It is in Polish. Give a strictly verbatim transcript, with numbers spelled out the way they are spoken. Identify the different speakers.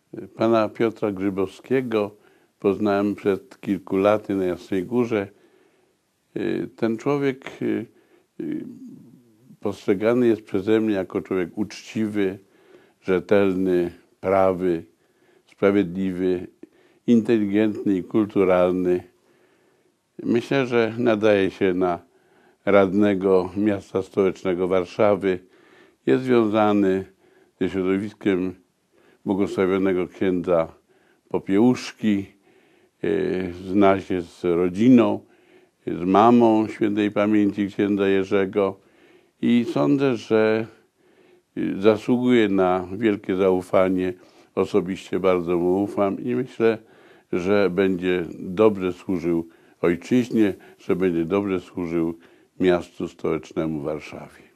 Speaker 1: Pana Piotra Grzybowskiego poznałem przed kilku laty na Jasnej Górze. Ten człowiek postrzegany jest przeze mnie jako człowiek uczciwy, rzetelny, prawy, sprawiedliwy, inteligentny i kulturalny. Myślę, że nadaje się na radnego miasta stołecznego Warszawy. Jest związany ze środowiskiem błogosławionego księdza Popiełuszki, zna się z rodziną, z mamą świętej pamięci księdza Jerzego i sądzę, że zasługuje na wielkie zaufanie. Osobiście bardzo mu ufam i myślę, że będzie dobrze służył ojczyźnie, że będzie dobrze służył miastu stołecznemu Warszawie.